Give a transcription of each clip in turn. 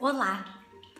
Olá!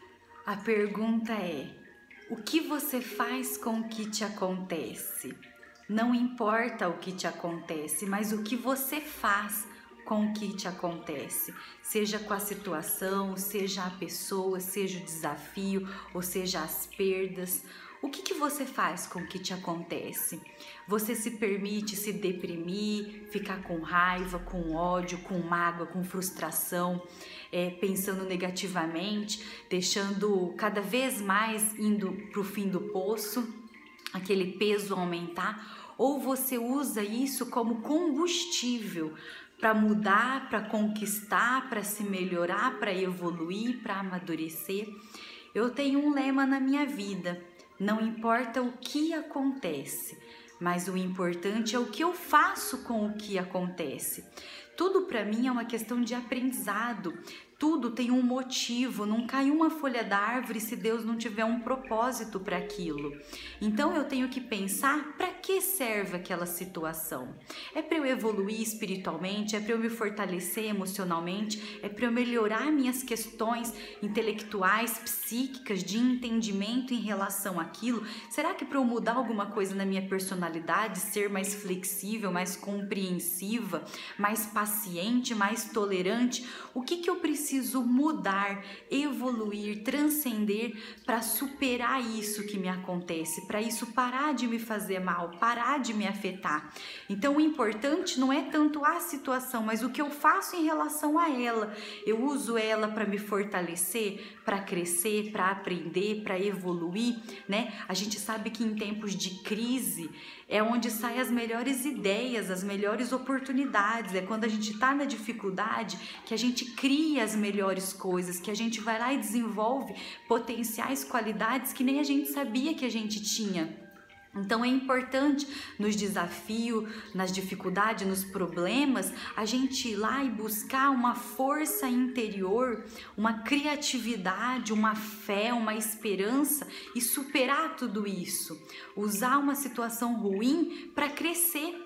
A pergunta é: o que você faz com o que te acontece? Não importa o que te acontece, mas o que você faz com o que te acontece, seja com a situação, seja a pessoa, seja o desafio, ou seja as perdas. O que você faz com o que te acontece? Você se permite se deprimir, ficar com raiva, com ódio, com mágoa, com frustração, pensando negativamente, deixando cada vez mais indo para o fim do poço, aquele peso aumentar? Ou você usa isso como combustível para mudar, para conquistar, para se melhorar, para evoluir, para amadurecer? Eu tenho um lema na minha vida: não importa o que acontece, mas o importante é o que eu faço com o que acontece. Tudo para mim é uma questão de aprendizado. Tudo tem um motivo, não cai uma folha da árvore se Deus não tiver um propósito para aquilo. Então eu tenho que pensar para que serve aquela situação. É para eu evoluir espiritualmente, é para eu me fortalecer emocionalmente, é para eu melhorar minhas questões intelectuais, psíquicas, de entendimento em relação àquilo? Será que para eu mudar alguma coisa na minha personalidade, ser mais flexível, mais compreensiva, mais paciente, mais tolerante? O que eu preciso mudar, evoluir, transcender para superar isso que me acontece, para isso parar de me fazer mal, parar de me afetar? Então o importante não é tanto a situação, mas o que eu faço em relação a ela. Eu uso ela para me fortalecer, para crescer, para aprender, para evoluir, né? A gente sabe que em tempos de crise é onde saem as melhores ideias, as melhores oportunidades. É quando a gente está na dificuldade que a gente cria as melhores coisas, que a gente vai lá e desenvolve potenciais, qualidades que nem a gente sabia que a gente tinha. Então é importante nos desafios, nas dificuldades, nos problemas, a gente ir lá e buscar uma força interior, uma criatividade, uma fé, uma esperança e superar tudo isso. Usar uma situação ruim para crescer.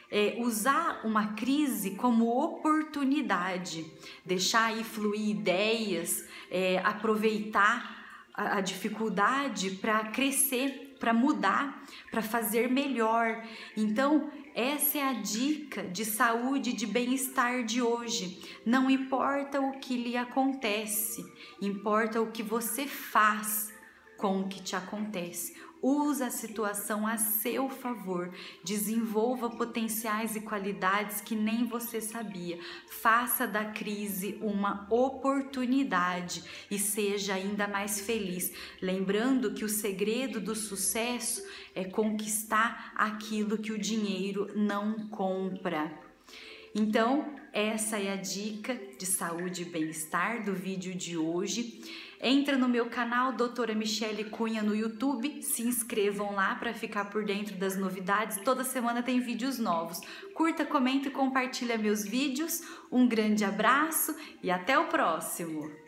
Usar uma crise como oportunidade, deixar aí fluir ideias, aproveitar a dificuldade para crescer, para mudar, para fazer melhor. Então, essa é a dica de saúde e de bem-estar de hoje. Não importa o que lhe acontece, importa o que você faz com o que te acontece. Use a situação a seu favor, desenvolva potenciais e qualidades que nem você sabia. Faça da crise uma oportunidade e seja ainda mais feliz. Lembrando que o segredo do sucesso é conquistar aquilo que o dinheiro não compra. Então, essa é a dica de saúde e bem-estar do vídeo de hoje. Entra no meu canal Doutora Michele Cunha no YouTube, se inscrevam lá para ficar por dentro das novidades. Toda semana tem vídeos novos. Curta, comenta e compartilha meus vídeos. Um grande abraço e até o próximo!